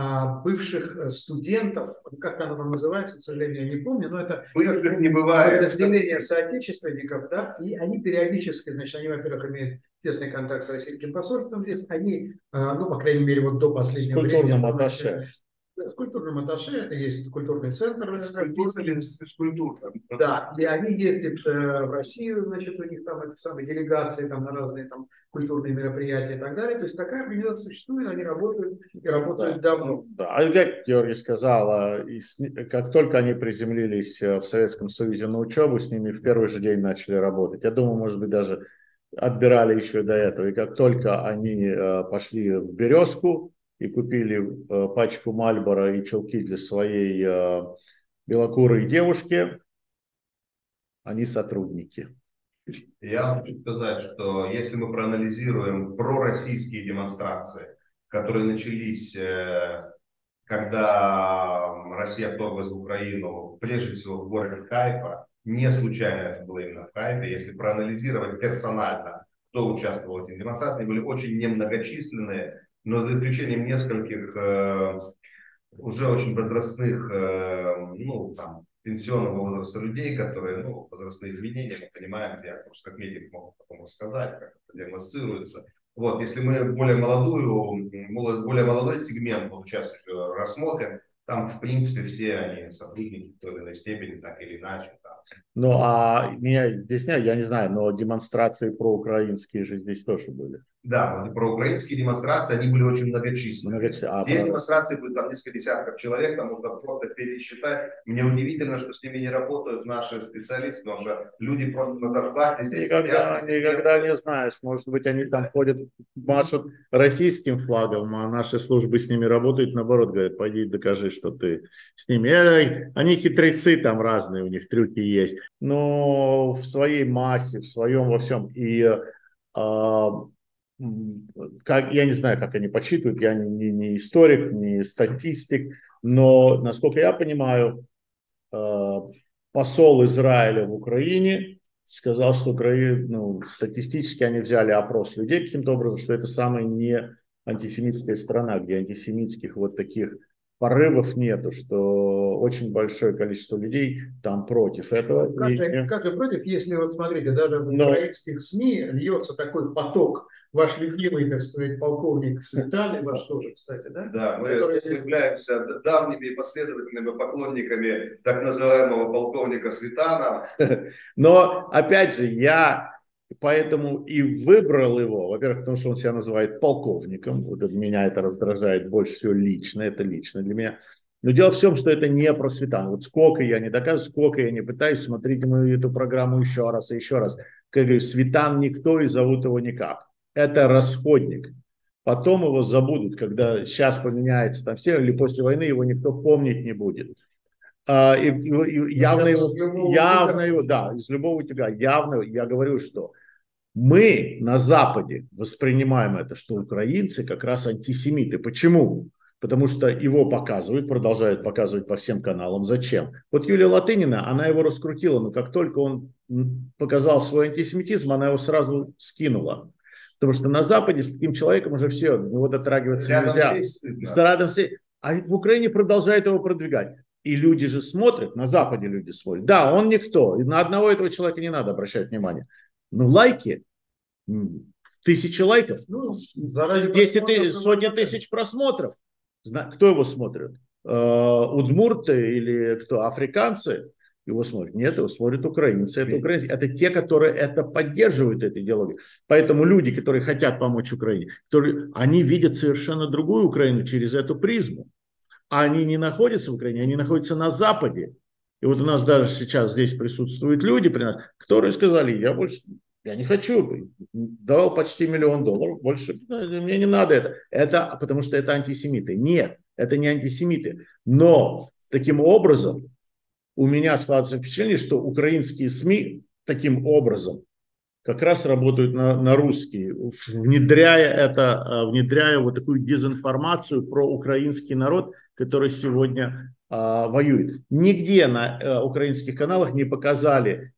бывших студентов, как она там называется, к сожалению, я не помню, но это бывших не бывает. Подразделение соотечественников, да, и они периодически, значит, они, во-первых, имеют тесный контакт с российским посольством здесь, они, ну, по крайней мере, вот до последнего времени. С культурным атташе. С культурным атташе, это есть культурный центр. С культурой. Да, и они ездят в Россию, значит, у них там эти самые делегации там, на разные там культурные мероприятия и так далее. То есть такая организация существует, они работают и работают давно. Да. А как Георгий сказал, как только они приземлились в Советском Союзе на учебу, с ними в первый же день начали работать. Я думаю, может быть, даже отбирали еще до этого. И как только они пошли в «Березку» и купили пачку Мальборо и чулки для своей белокурой девушки, они сотрудники. Я хочу сказать, что если мы проанализируем пророссийские демонстрации, которые начались, когда Россия вторглась в Украину, прежде всего в городе Хайфа, не случайно это было именно в Хайфе, если проанализировать персонально, кто участвовал в этих демонстрациях, они были очень немногочисленные, но за исключением нескольких уже очень возрастных, ну, там, пенсионного возраста людей, которые, ну, возрастные изменения, мы понимаем, я просто как медик могу потом рассказать, как это диагностируется. Вот, если мы более молодой сегмент участников рассмотрим, там, в принципе, все они сотрудники в той или иной степени, так или иначе. Да. Ну, а меня здесь нет, я не знаю, но демонстрации проукраинские же здесь тоже были. Да, вот проукраинские демонстрации, они были очень многочисленные. Те демонстрации были там несколько десятков человек, там можно просто пересчитать. Мне удивительно, что с ними не работают наши специалисты, потому что люди просто на зарплате здесь Никогда не знаешь. Может быть, они там ходят, машут российским флагом, а наши службы с ними работают, наоборот, говорят, пойди докажи, что ты с ними. Они хитрецы, там разные у них трюки есть. Но в своей массе, в своем во всем. И как, я не знаю, как они подсчитывают, я не историк, не статистик, но, насколько я понимаю, посол Израиля в Украине сказал, что статистически они взяли опрос людей каким-то образом, что это самая не антисемитская страна, где антисемитских вот таких порывов нету, что очень большое количество людей там против этого. Как же против, если вот смотрите, даже в украинских СМИ льется такой поток. Ваш любимый, так сказать, полковник Светланы, ваш тоже, кстати, да? Да, мы являемся давними последовательными поклонниками так называемого полковника Светлана. Но, опять же, я поэтому и выбрал его, во-первых, потому что он себя называет полковником, вот меня это раздражает больше всего лично, это лично для меня. Но дело в том, что это не про Светлану. Вот сколько я не доказываю, сколько я не пытаюсь, смотрите мою эту программу еще раз и еще раз. Как я говорю, Светлан никто и зовут его никак. Это расходник. Потом его забудут, когда сейчас поменяется там все, или после войны его никто помнить не будет. Явно его, да, из любого утюга, явно, я говорю, что мы на Западе воспринимаем это, что украинцы как раз антисемиты. Почему? Потому что его показывают, продолжают показывать по всем каналам. Зачем? Вот Юлия Латынина, она его раскрутила, но как только он показал свой антисемитизм, она его сразу скинула. Потому что на Западе с таким человеком уже все, до него дотрагиваться нельзя. А в Украине продолжают его продвигать. И люди же смотрят, на Западе люди смотрят. Да, он никто, и на одного этого человека не надо обращать внимание. Но лайки, 1000 лайков, 10 тысяч, сотни тысяч просмотров. Кто его смотрит? Удмурты или кто? Африканцы его смотрят? Нет, его смотрят украинцы. Это украинцы. Это те, которые это поддерживают, эту идеологию. Поэтому люди, которые хотят помочь Украине, они видят совершенно другую Украину через эту призму. А они не находятся в Украине, они находятся на Западе. И вот у нас даже сейчас здесь присутствуют люди при нас, которые сказали, я не хочу, давал почти $1 миллион, больше мне не надо это потому что это антисемиты. Нет, это не антисемиты. Но таким образом у меня складывается впечатление, что украинские СМИ таким образом как раз работают на русские, внедряя вот такую дезинформацию про украинский народ, который сегодня воюет. Нигде на украинских каналах не показали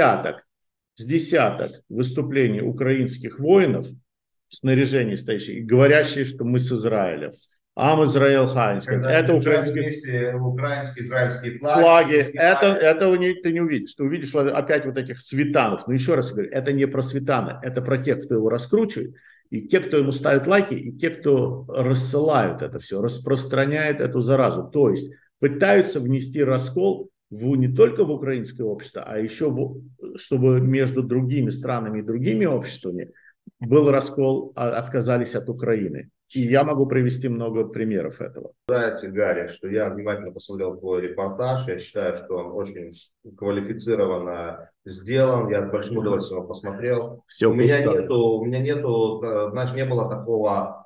с десяток выступлений украинских воинов в снаряжении стоящих, говорящие, что мы с Израилем. Ам Израиль Хайнский. Это украинские израильские флаги. Этого ты не увидишь. Ты увидишь опять вот этих Светанов. Но еще раз говорю, это не про Светана, это про тех, кто его раскручивает, и те, кто ему ставит лайки, и те, кто рассылают это все, распространяют эту заразу. То есть пытаются внести раскол не только в украинское общество, а еще чтобы между другими странами и другими обществами был раскол, отказались от Украины. И я могу привести много примеров этого. Знаете, Гарри, что я внимательно посмотрел твой репортаж. Я считаю, что он очень квалифицированно сделан. Я с большим удовольствием его посмотрел. У меня нету, значит, не было такого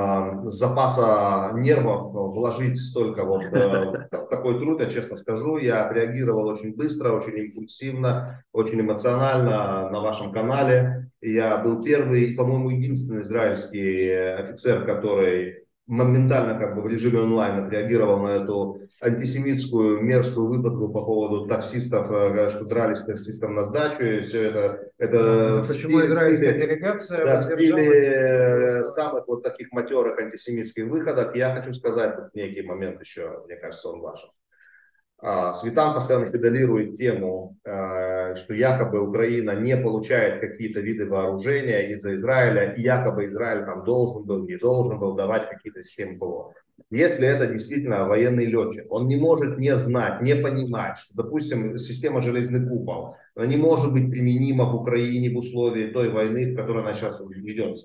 запаса нервов вложить столько вот в такой труд, я честно скажу. Я отреагировал очень быстро, очень импульсивно, очень эмоционально на вашем канале. Я был первый, по-моему, единственный израильский офицер, который моментально как бы в режиме онлайн отреагировал на эту антисемитскую мерзкую выпадку по поводу таксистов, что дрались с таксистом на сдачу, и все это почему израильская делегация в стиле самых вот таких матерых антисемитских выходов. Я хочу сказать вот некий момент еще, мне кажется, он важен. Светан постоянно педалирует тему, что якобы Украина не получает какие-то виды вооружения из-за Израиля, и якобы Израиль там должен был, не должен был давать какие-то системы ПВО. Если это действительно военный летчик, он не может не знать, не понимать, что, допустим, система «Железный купол», она не может быть применима в Украине в условии той войны, в которой она сейчас ведется.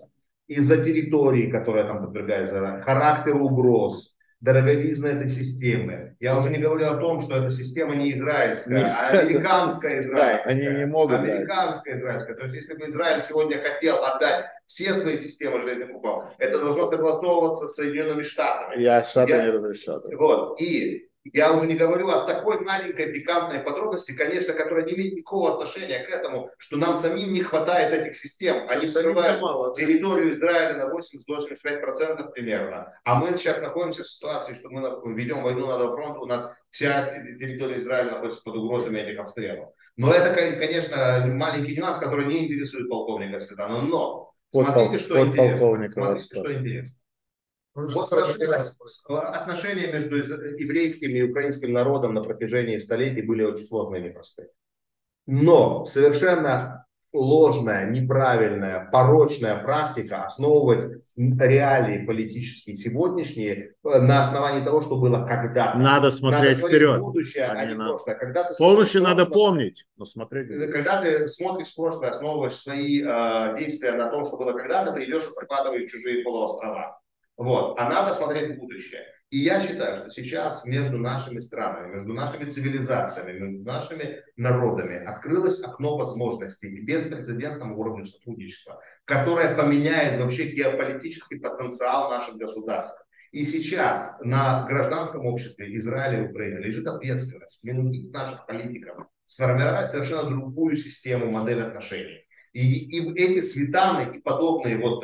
из-за территории, которая там подвергается, характера угроз, дороговизны этой системы. Я уже не говорю о том, что эта система не израильская, а американская израильская. Они не могут. Американская израильская. То есть, если бы Израиль сегодня хотел отдать все свои системы железных купов, это должно согласовываться с Соединенными Штатами. Штаты не разрешат. Вот. И я уже не говорю о такой маленькой пикантной подробности, конечно, которая не имеет никакого отношения к этому, что нам самим не хватает этих систем. Они скрывают территорию Израиля на 80-85% примерно. А мы сейчас находимся в ситуации, что мы ведем войну на два фронта, у нас вся территория Израиля находится под угрозами этих обстрелов. Но это, конечно, маленький нюанс, который не интересует полковника Светлана. Но смотрите, что интересно. Смотрите, что интересно. Вот отношения между еврейским и украинским народом на протяжении столетий были очень сложные и непростые. Но совершенно ложная, неправильная, порочная практика основывать реалии политические сегодняшние на основании того, что было когда-то. Надо смотреть вперед. Будущее, а не прошлое. Полностью надо помнить, но смотреть. Когда ты смотришь в прошлое, основываешь свои действия на том, что было когда-то, ты идешь и прокладываешь чужие полуострова. Вот. А надо смотреть в будущее. И я считаю, что сейчас между нашими странами, между нашими цивилизациями, между нашими народами открылось окно возможностей беспрецедентному уровню сотрудничества, которое поменяет вообще геополитический потенциал наших государств. И сейчас на гражданском обществе Израиля и Украины лежит ответственность наших политиков сформировать совершенно другую систему, модель отношений. И эти Светланы и подобные вот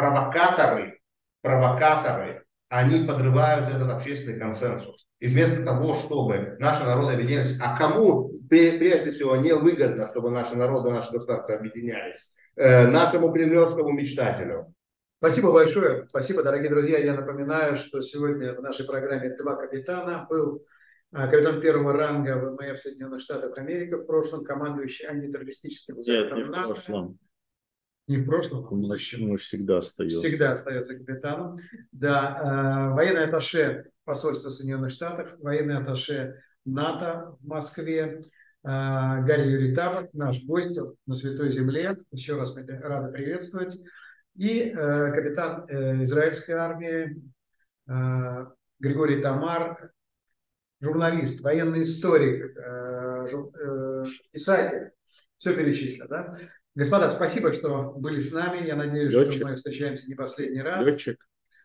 провокаторы, они подрывают этот общественный консенсус. И вместо того, чтобы наши народы объединялись, а кому прежде всего не выгодно, чтобы наши народы, наши государства объединялись? Нашему кремлевскому мечтателю. Спасибо большое. Спасибо, дорогие друзья. Я напоминаю, что сегодня в нашей программе два капитана. Был капитан первого ранга ВМФ Соединенных Штатов Америки в прошлом, командующий антитеррористическим центром НАТО. Не в прошлом. Мы всегда остаемся. Всегда остается капитаном. Да, военный атташе посольства Соединенных Штатов, военный атташе НАТО в Москве, Гарри Юрий Табак, наш гость на Святой Земле. Еще раз мы рады приветствовать. И капитан израильской армии Григорий Тамар, журналист, военный историк, писатель. Все перечислено, да? Господа, спасибо, что были с нами. Я надеюсь, что мы встречаемся не последний раз.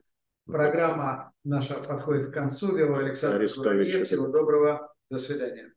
Программа наша подходит к концу. Вела Александр Куравьев. Всего доброго. До свидания.